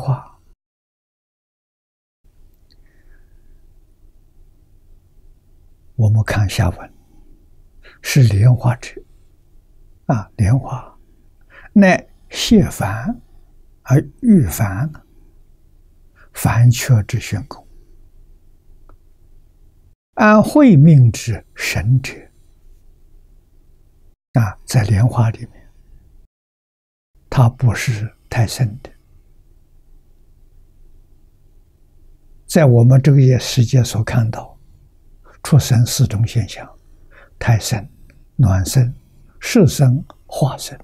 花，我们看下文，是莲花者莲花乃谢凡而欲凡，凡缺之玄功，安慧命之神者在莲花里面，它不是太深的。在我们这个世界所看到，出生四种现象：胎生、卵生、湿生、化生。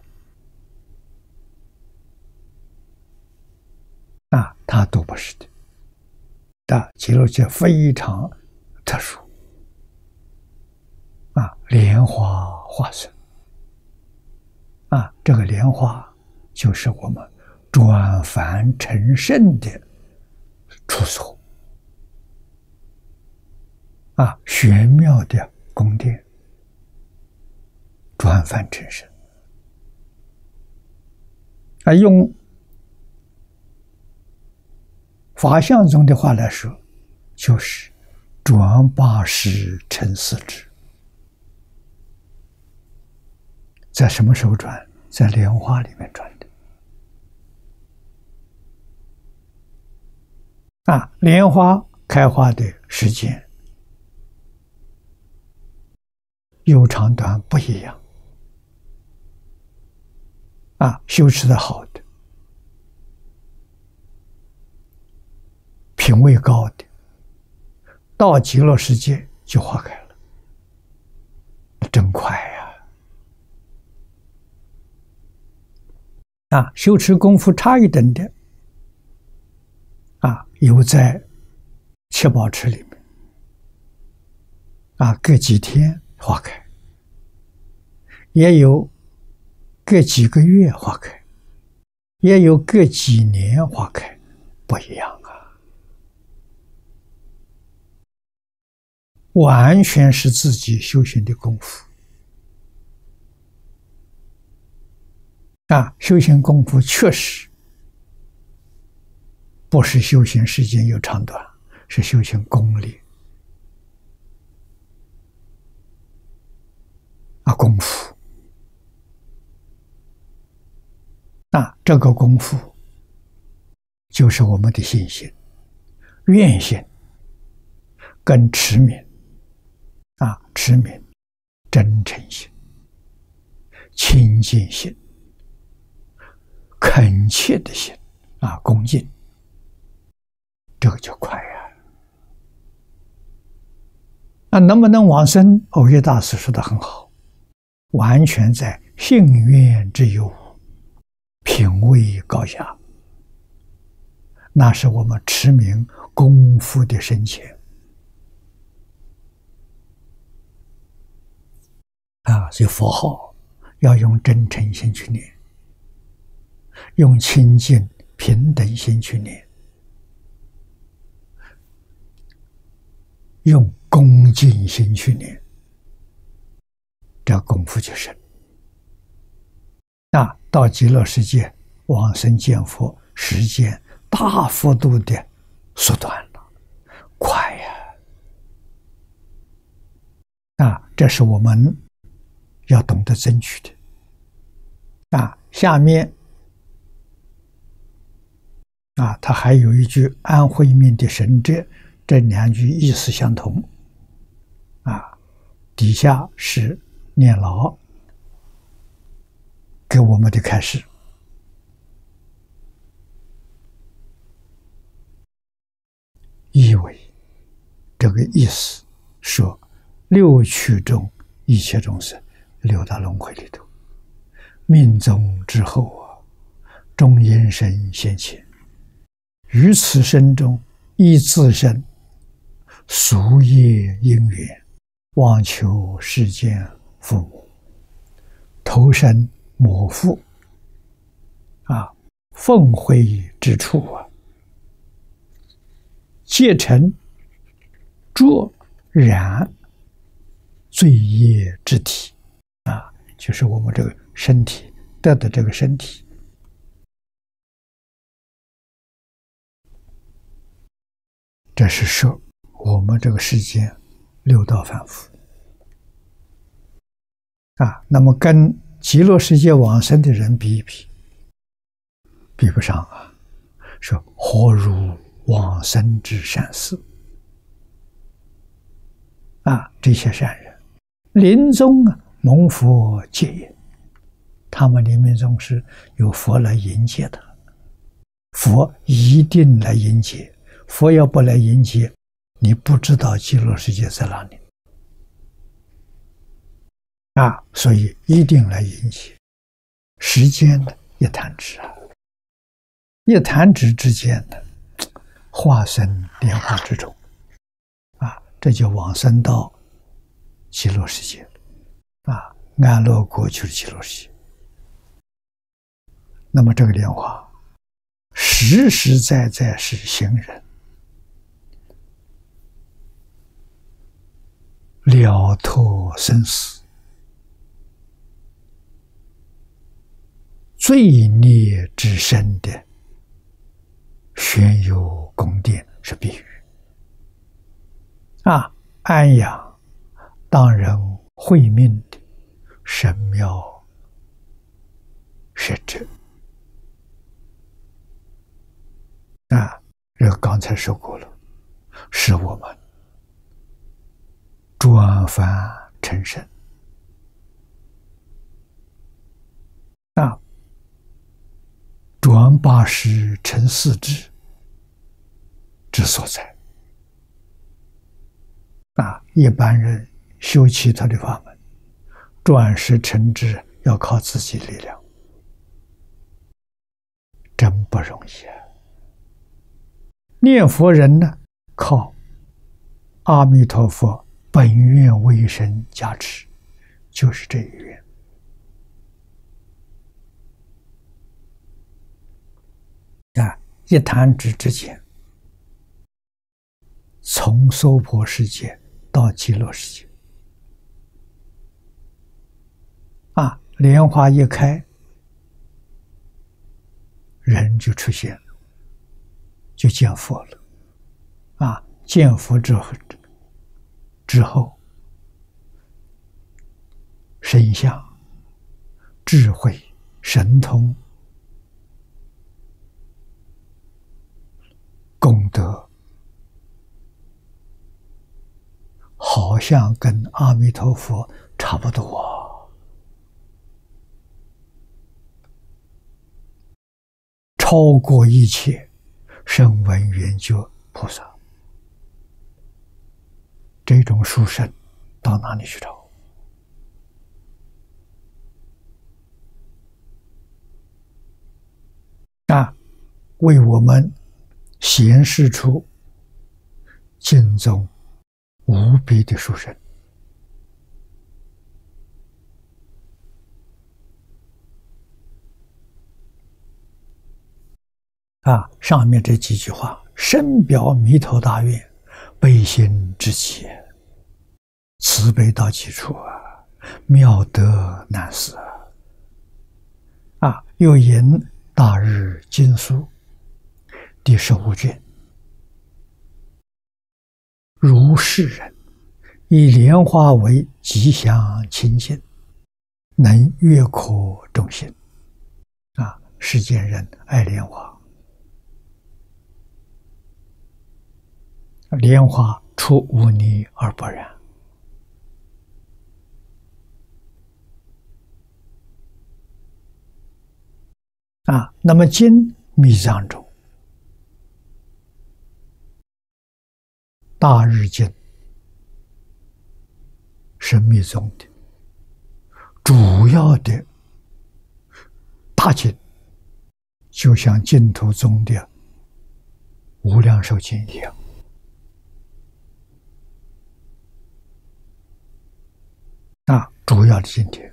它都不是的。极乐界非常特殊。莲花化生。这个莲花就是我们转凡成圣的处所。玄妙的宫殿，转凡成圣。用法相中的话来说，就是转八识成四智。在什么时候转？在莲花里面转的。莲花开花的时间有长短不一样。修持的好的，品位高的，到极乐世界就花开了，真快呀！修持功夫差一等的，有在七宝池里面，隔几天花开，也有隔几个月花开，也有隔几年花开，不一样完全是自己修行的功夫。修行功夫确实不是修行时间有长短，是修行功力功夫。这个功夫就是我们的信心、愿心跟持名持名、真诚心、清净心、恳切的心恭敬，这个就快能不能往生？藕益大师说的很好，完全在信愿之有，品位高下，那是我们持名功夫的深浅所以佛号要用真诚心去念，用清净平等心去念，用恭敬心去念，这功夫就深。到极乐世界往生见佛，时间大幅度的缩短了，快这是我们要懂得争取的。下面他还有一句安慧命的神者，这两句意思相同底下是念老给我们的开示。意为这个意思说，六趣中一切众生，六大轮回里头，命中之后终因生现前，于此生中依自身夙业因缘，妄求世间父母，投身母父奉会之处皆成浊染罪业之体就是我们这个身体得的这个身体这是说我们这个世间六道凡夫啊，那么跟极乐世界往生的人比一比，比不上啊。说何如往生之善士啊，这些善人临终啊蒙佛接引，他们临命终时有佛来迎接他，佛一定来迎接，佛要不来迎接，你不知道极乐世界在哪里啊，所以一定来迎接。时间的一弹指啊，一弹指之间的化身莲花之中啊，这就往生到极乐世界啊，安乐国就是极乐世界。那么这个莲花实实在在是行人了脱生死、罪孽之身的玄幽宫殿，是比喻啊，安养当人慧命的神妙实质啊，这个刚才说过了，是我们转凡成圣啊，转八识成四智之所在啊。一般人修其他的法门，转识成智要靠自己力量，真不容易啊。念佛人呢，靠阿弥陀佛本愿威神加持，就是这一愿啊，一弹指之间，从娑婆世界到极乐世界啊，莲花一开，人就出现了，就见佛了啊！见佛之后，身相、智慧、神通、功德，好像跟阿弥陀佛差不多啊。超过一切声闻缘觉菩萨，这种殊胜到哪里去找啊？为我们显示出经中无比的殊胜啊！上面这几句话深表弥陀大愿，悲心至极，慈悲到极处啊，妙德难思啊！又引《大日经书》第15卷，如是人以莲花为吉祥清净，能悦可众心啊！世间人爱莲花，莲花出污泥而不染啊。那么经密藏中，大日经是密宗的主要的大经，就像净土宗的无量寿经一样啊，主要的经典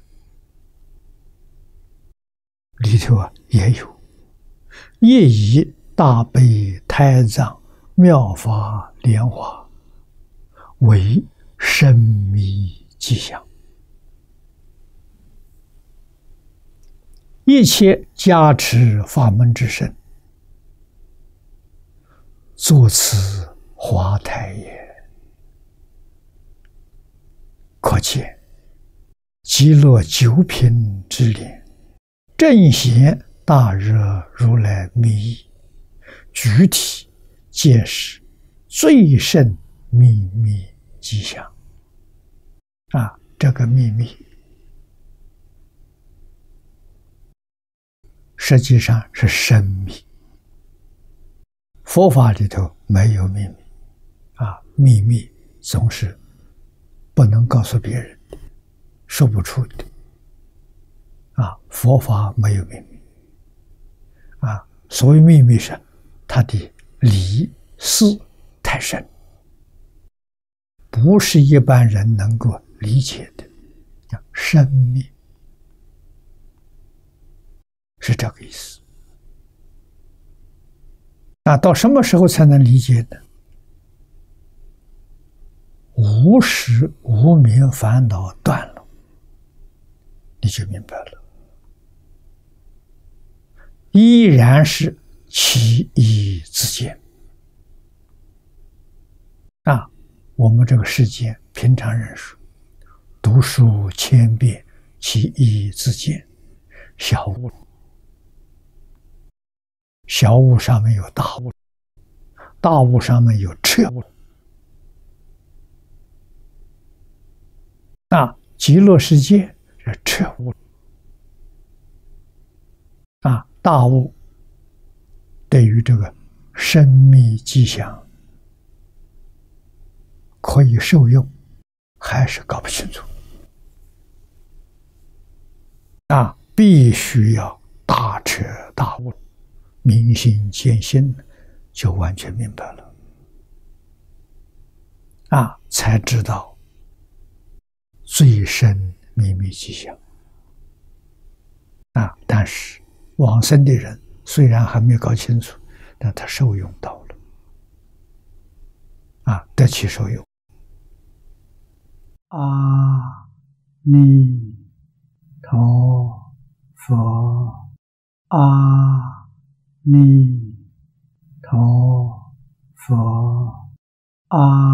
里头也有，业以大悲胎藏妙法莲华为深密吉祥，一切加持法门之身，作此华台也。可见极乐九品之莲，正显大热如来密意，具体皆是最胜秘密吉祥。这个秘密实际上是深秘，佛法里头没有秘密。秘密总是不能告诉别人的，说不出的。佛法没有秘密。所谓秘密是它的理事太深，不是一般人能够理解的，叫深秘，是这个意思。到什么时候才能理解呢？无始无明烦恼断了，你就明白了。依然是其意自见。我们这个世界平常人说，读书千遍，其义自见。小悟，小悟上面有大悟，大悟上面有彻悟。极乐世界是彻悟。大悟对于这个深密吉祥可以受用，还是搞不清楚。必须要大彻大悟，明心见性，就完全明白了。才知道最深秘密吉祥。但是往生的人虽然还没搞清楚，但他受用到了，得其受用。阿弥陀佛，阿弥陀佛，阿